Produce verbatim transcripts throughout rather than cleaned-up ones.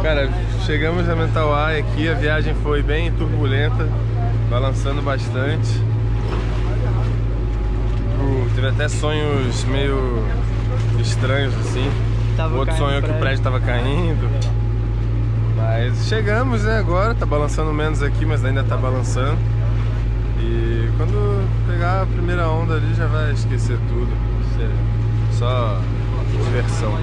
Cara, chegamos a Mentawai aqui, a viagem foi bem turbulenta, balançando bastante. Tive até sonhos meio estranhos assim. Tava o outro sonho é que o prédio tava caindo. Mas chegamos, né, agora, tá balançando menos aqui, mas ainda tá balançando. E quando pegar a primeira onda ali já vai esquecer tudo. Só diversão.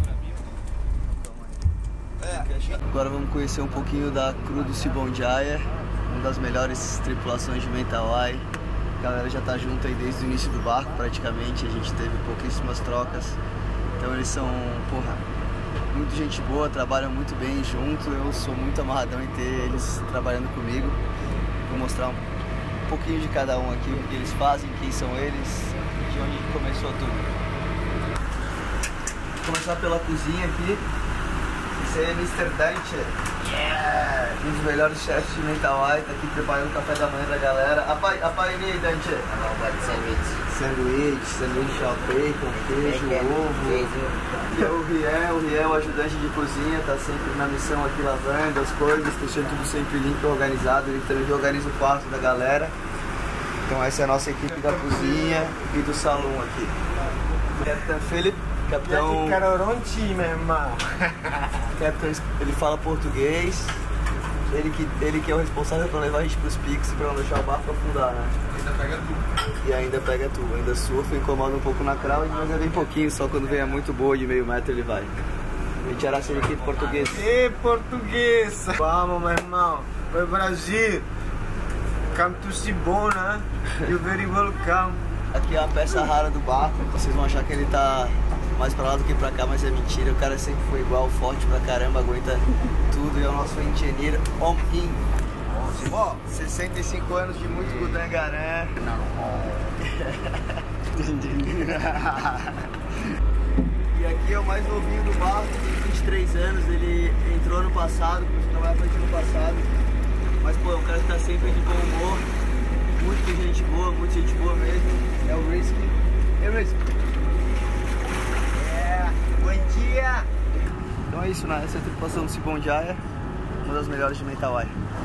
Agora vamos conhecer um pouquinho da Crew do Sibonjaya, uma das melhores tripulações de Mentawai. A galera já tá junto aí desde o início do barco praticamente, a gente teve pouquíssimas trocas. Então eles são, porra, muito gente boa, trabalham muito bem junto. Eu sou muito amarradão em ter eles trabalhando comigo. Vou mostrar um pouquinho de cada um aqui, o que eles fazem, quem são eles, de onde começou tudo. Vou começar pela cozinha aqui. Esse aí é mister Dante, yeah! Um dos melhores chefes de Mentawai, tá aqui preparando o café da manhã da galera. Apai, apai, Dante. Sanduíche, sanduíche ao bacon, queijo, ovo. E é o Riel, o Riel, ajudante de cozinha, tá sempre na missão aqui lavando as coisas, deixando tudo sempre limpo e organizado. Ele também organiza o quarto da galera. Então essa é a nossa equipe da cozinha e do salão aqui. Capitão Felipe, capitão... meu irmão. Capitão, ele fala português. Ele que, ele que é o responsável por levar a gente pros piques pra não deixar o barco afundar, né? Ainda pega tudo. E ainda pega tudo, ainda surfa, incomoda um pouco na crowd, mas é bem pouquinho, só quando vem é muito boa de meio metro ele vai. A gente era assim aqui português. Ei, português! Vamos, meu irmão, foi Brasil. Come to Sibona, you're very welcome. Aqui é uma peça rara do barco, vocês vão achar que ele tá mais pra lá do que pra cá, mas é mentira. O cara sempre foi igual, forte pra caramba, aguenta tudo e é o nosso engenheiro Om-In. Ó, sessenta e cinco anos de muito Gudangaré. E aqui é o mais novinho do barco, tem vinte e três anos, ele entrou no passado, começou a trabalhar com a gente no passado. Mas pô, é um cara que tá sempre de bom humor, muita gente boa, muita gente boa mesmo. É o Risky. É o Risky. É, bom dia! Então é isso, né? Essa é a tripulação do Sibonjaya, uma das melhores de Mentawai.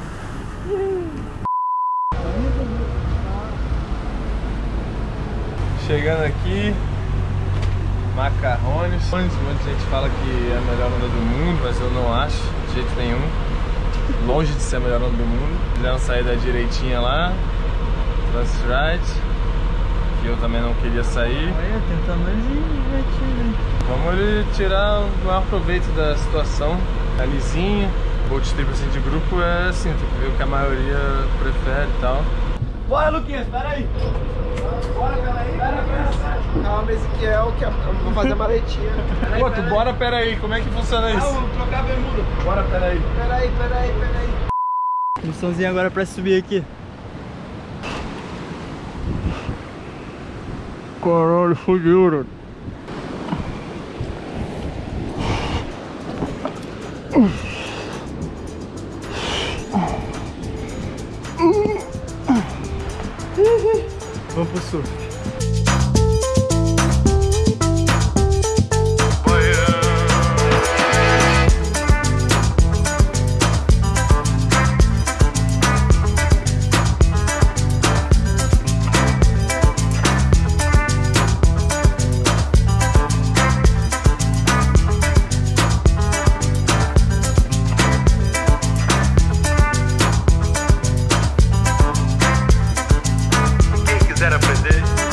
Chegando aqui, macarrones. Um monte de gente fala que é a melhor onda do mundo, mas eu não acho, de jeito nenhum. Longe de ser a melhor onda do mundo. Fizeram sair da direitinha lá, Transride, que eu também não queria sair. Olha, tentando ele Vamos ele tirar o maior proveito da situação. A lisinha, boat trip assim de grupo é assim, tem que ver o que a maioria prefere e tal. Bora, Luquinhas, pera aí. Bora, pera aí. Pera, pera. Calma, Ezequiel, que vou fazer a maletinha. Pô, tu bora, pera aí, como é que funciona isso? Vamos trocar a bermuda. Bora, pera aí. Pera aí, pera aí, pera aí. Missãozinha agora pra subir aqui. Caralho, fodeu, né? Vamos pro surf. Quem quiser aprender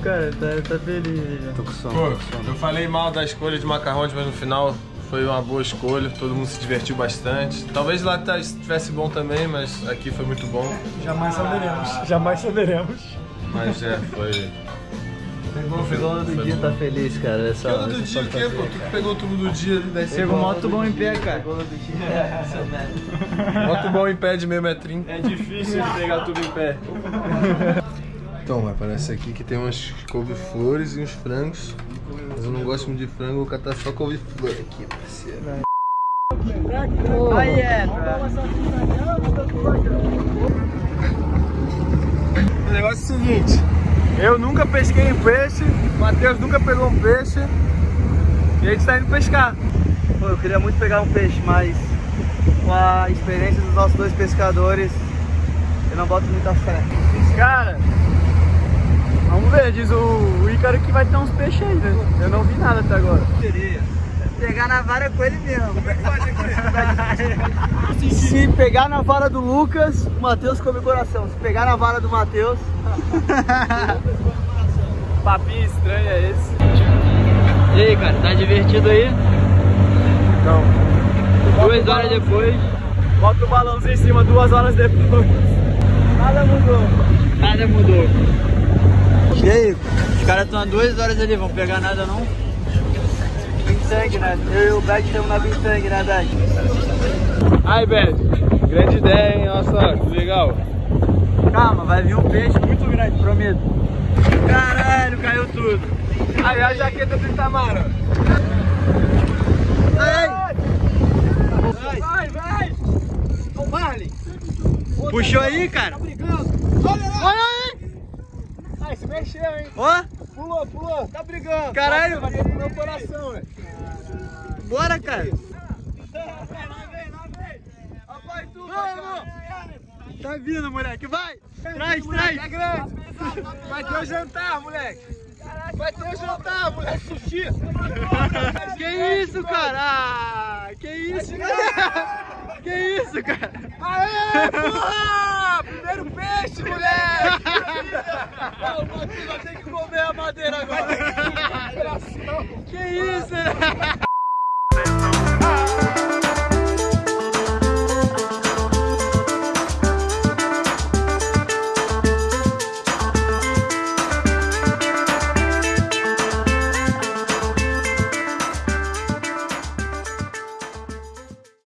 cara, tá, tá feliz já. Tô com sono. Pô, eu falei mal da escolha de macarrões, mas no final foi uma boa escolha, todo mundo se divertiu bastante. Talvez lá estivesse bom também, mas aqui foi muito bom. Jamais saberemos, jamais saberemos. Mas é, foi... Pegou, pegou no do dia, tá feliz, cara. Essa, pegou no do dia o quê, pô? Tu que pegou tudo do dia ali, daí pegou moto bom em pé, cara. Pegou no do dia, é, seu metro. Moto bom em pé de meio metrinho. É difícil pegar tudo em pé. Então, aparece aqui que tem umas couve-flores e uns frangos. Mas eu não gosto muito de frango, vou catar só couve-flor aqui, parceiro. Aí é, O negócio é o seguinte, eu nunca pesquei em peixe, o Matheus nunca pegou um peixe e a gente tá indo pescar. Pô, eu queria muito pegar um peixe, mas com a experiência dos nossos dois pescadores, eu não boto muita fé. Cara, vamos ver, diz o, o Ícaro que vai ter uns peixes aí, né? Eu não vi nada até agora. Pegar na vara com ele mesmo. Como é que faz aqui? Se pegar na vara do Lucas, o Matheus come o coração. Se pegar na vara do Matheus... Papinho estranho é esse. E aí, cara, tá divertido aí? Não. Duas horas depois. Bota o balãozinho em cima duas horas depois. Nada mudou. Nada mudou. E aí? Os caras estão há duas horas ali, vão pegar nada não? Bintang, né? Eu e o Bad estamos na Bintang, né, Bad? Aí, Bad. Grande ideia, hein? Olha só, que legal. Calma, vai vir um peixe muito grande, prometo. Caralho, caiu tudo. Aí, a jaqueta do Itamar, Vai! Vai, vai! Ô, Marley! Puxou aí, cara? Tá brigando! Olha lá! Olha aí! Ai, se mexeu, hein? Ó! Pulou, pulou! Tá brigando! Caralho! Vai ter no meu coração, velho! Bora, cara! Lá vem, lá vem! Rapaz, tu! Vamos! Tá vindo, moleque! Vai! Traz, Moleque, traz! é grande! Vai ter o jantar, moleque! Vai ter o jantar, moleque! Sushi! Que isso, cara? Ah, que isso, cara? Que isso, cara? Aê, porra! Primeiro peixe, moleque! O Matheus vai ter que comer a madeira agora!